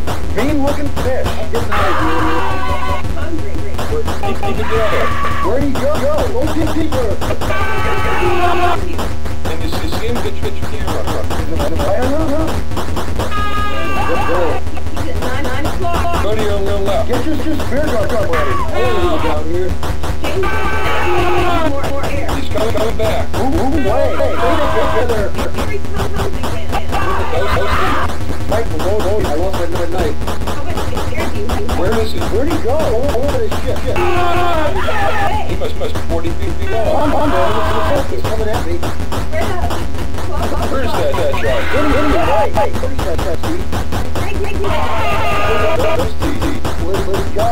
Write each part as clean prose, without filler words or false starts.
Mean looking fish. Getting out of here. Hungry. Keep it together. Where'd he go? Go deeper. And you see him, get your camera. He's at 9 o'clock. Go to your little left. Get your spear gun ready. Oh, down here. More air. He's coming back. Move away. Hey, together. Here he comes again. Those Mike, I lost my knife. How much scared you? Where is he? Where'd he go? Oh, this shit. He must be 40 feet below. I'm going. He's coming at me. Where's that shark? Right. Hey, where's that Steve? Those TD. Where'd he go?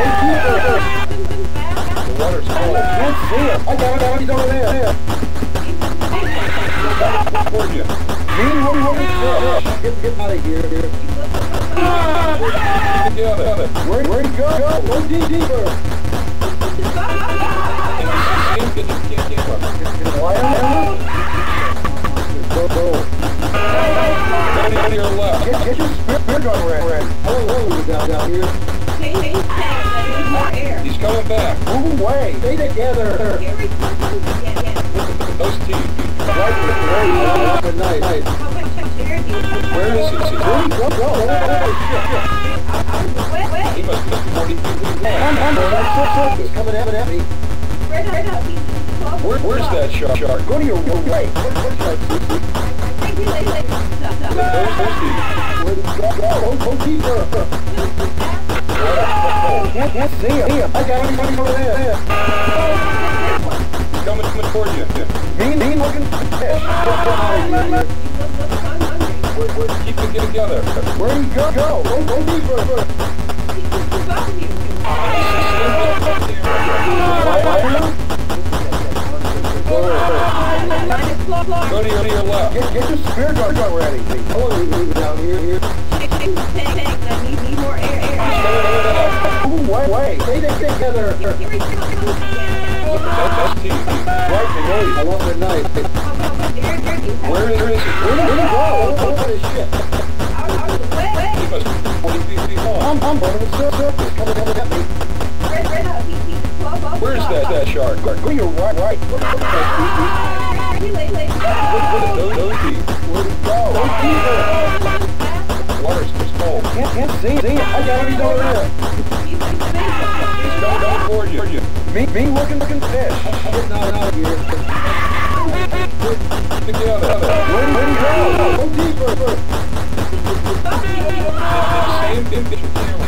The water's cold. I can't see him. I got him. He's over there. Toward you. Mean looking fish. Get out of here. Together. Where'd he go? Go deeper. And you see him, get your camera. Why am Go. Go to your left. Get your spear gun ready. Hello, down here. More air. He's coming back. Move away. Stay together. Here he comes again. Those TD. Right. Good night. How much scared you? Where is he? Where'd he go? Out of the way. He must be 40 feet below. I'm going. He's coming at me. Right up. Where's that shark? Go to your right. Where's that? Those TD. Where'd he go? Go deeper. Can't see him. I got him running over there. He's coming toward you. Mean looking fish. Get out of here. Keep it together. Where'd he go? Go deeper. Go to your left. Get your spear gun ready. Hello, down here. Need more air. Move away. Stay together. Here he comes again. That's TD. Right, I lost my knife. Where is he? Where'd he go? Oh, this shit. Out of the way. He must be 40 feet below. I'm going to the surface. Coming at me. Where's that shark? Go to your right. Those TD. Where'd he go? Deeper. The water's just cold. Can't see him. I got him. He's over there. He's coming toward you. Mean looking fish. Getting out of here. Together. Where'd he go? Go deeper. Same thing. Get your camera.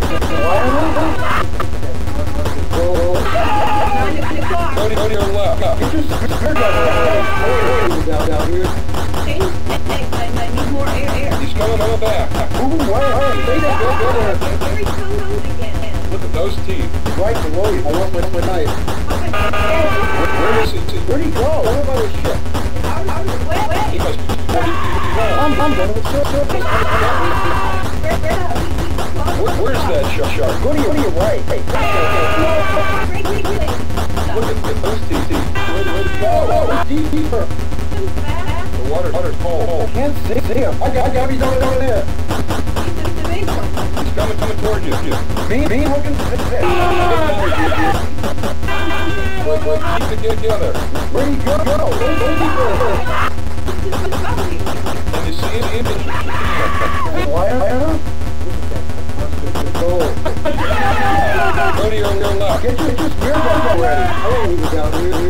Go to your left. Get your spear gun ready. Down here. Need more air. He's coming back. Move away. Stay together. Here he comes again. Look at those teeth. Right below you. I lost my knife. Where is he? Where'd he go? Over by the ship. Out of the way. He must be 40 feet below. I'm going to the surface. Where's that shark? Go to your right. Hey, Look at those teeth. where'd he go? Deeper. The water's cold. Can't see him. I got him. He's over there. He's coming toward you. Mean looking fish. Keep it together. Where'd he go? Go deeper. And you see him? Why am I? Go to your left. Get your spear gun ready. Hello, down here.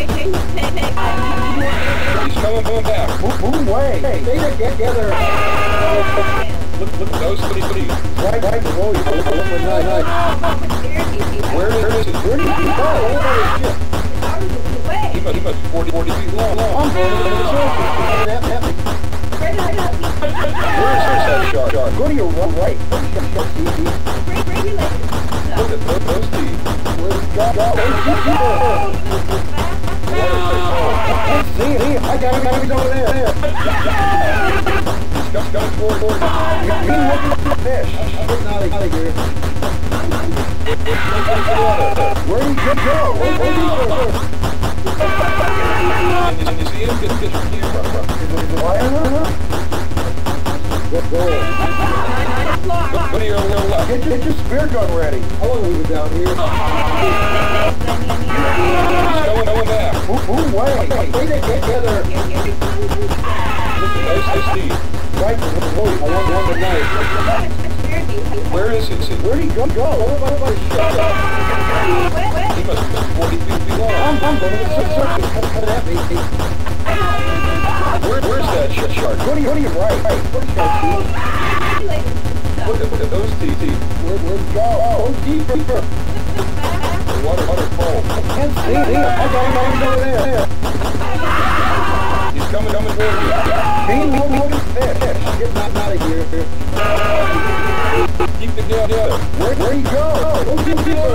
He's coming back. Move away. Stay together. Look at those teeth. Right below you. Where is he? Where did he go? Over by the ship. He must be 40 feet long. I'm going to the surface. Where's that shark? Go to your right. Look at those teeth. Where'd he go? Can't see him. I got him. He's over there. He's coming toward you. Mean looking fish. I'm getting out of here. Where'd he go? Where'd he go? And you see him? Get your camera. Why? Go. 9 o'clock. your left. Get your spear gun ready. How long have we been down here? He's going back. Move away. Stay together. Look at those Steve. Right, I want the knife. Where is he? Where'd he go? Everybody shut up. He must be 40 feet below. I'm going to the circus. Coming at me. Where's that shark? Go to your right. What is that? Look at those teeth. Where'd he go? Oh, deeper. The waterfall. I can't see him. I got him over there. He's coming toward you. Bean, look at fish. Get out of here. Keep together. Where'd he go? Go deeper.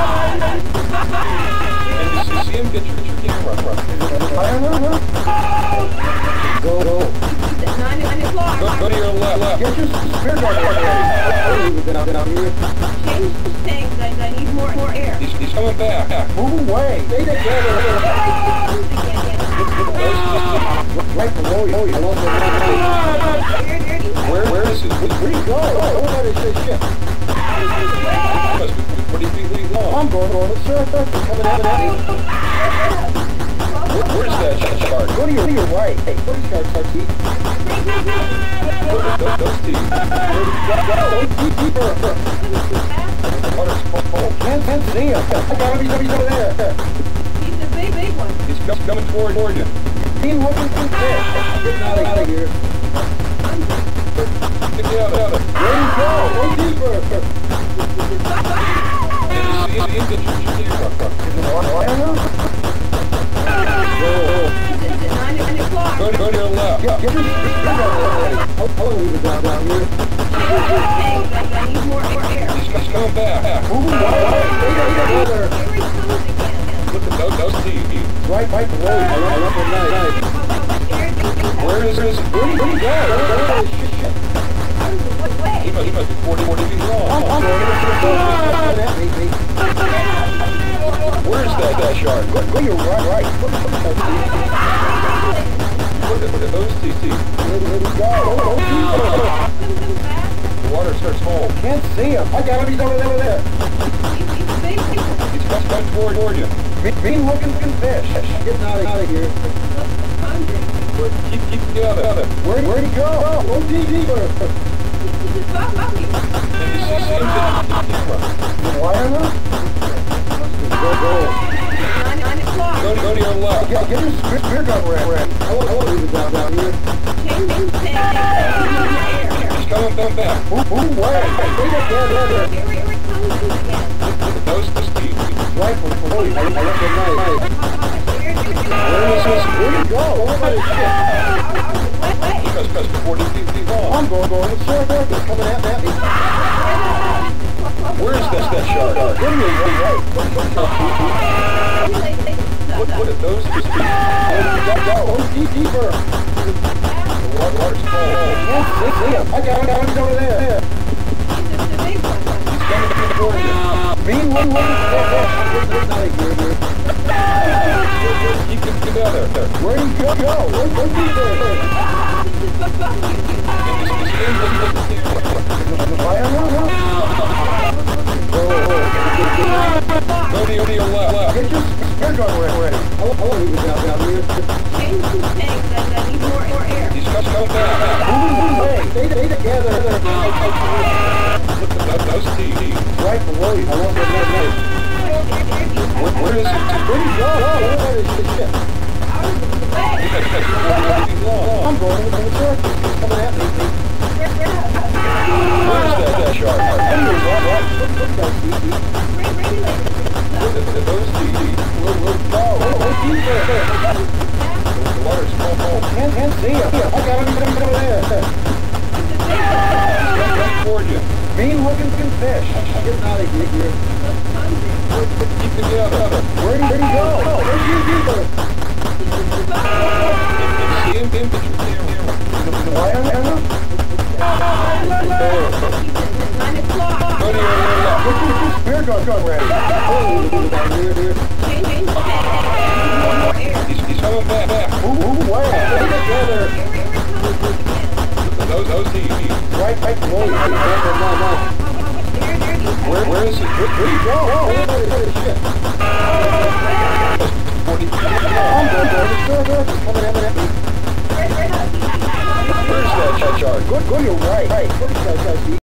And you see him get your camera. I don't know. Go. Go to your left. Get your spear gun ready. Get out here. Change the tanks. I need more air. He's coming back. Move away. Stay together. Right below you. Along the Where is he? Where'd he go? Everybody say shit. He must be 40 feet long. I'm going on the surface. Coming at me. Where's that shark? Go to your right. Hey, what is shark teeth? Look at those teeth. Go deeper. The water's cold. Can't see him. I got him. He's over there. He's a big one. He's coming toward you. Bean looking for fish. Get out of here. Together. Where'd he go? Go deeper. And you see him get your camera. Go to your left. Get your spear gun ready. How long have we been down here? I need more air. He's coming back. Move away. Stay together. Look at those teeth. Right below you. I want the knife. Where is he? Where'd he go? He must be 40 feet long. I'm going to the Where's that shark? Go your right. Look at those teeth. Where'd he go? The water starts cold. Can't see him. I got him. He's over there. He's coming toward you. Bean looking for fish. Get out of here. Keep together. Where'd he go? Go deeper. And you see him get your camera. Wireless? Go. Go to your left. Get your spear gun ready. How long have we been down here? He's coming back. Move away. Stay together. Look at those teeth. Right below you. I want the knife. Where'd he go? Everybody shit. He must be 40 feet long. I'm going to the circus. It's coming at me. Where's that shark? What are you right? Look at those teeth. Go deeper. The water's cold. Can't see him. I got him. He's over there. He's coming toward you. Bean looking for fish. Get out of here. Keep them together. Where'd he go? Go deeper. And you see him get your camera. Go to your left. Get your spear gun ready. How long have we been down here? He's coming back. Move away. Stay together. Look at those teeth. Right below you. I want the knife. Where is he? Where'd he go? Everybody shit. He must be 40 feet long. I'm going to the circus. It's coming at me. Where's that shark? Look at those teeth. Go deeper. The water's cold. Can't see him. I got him. He's over there. He's coming toward you. Bean looking for fish. Get out of here. Keep together. Where'd he go? Go deeper. And you see him get your camera. Why am I? Go to your left. Get your spear gun ready. He's coming back. Move away. Stay together. Look at No, see. Right below you. No. Where is he? Where you go? Oh, shit. 40. I'm good. Coming at me. Where's that charge? Good, you're right. Right.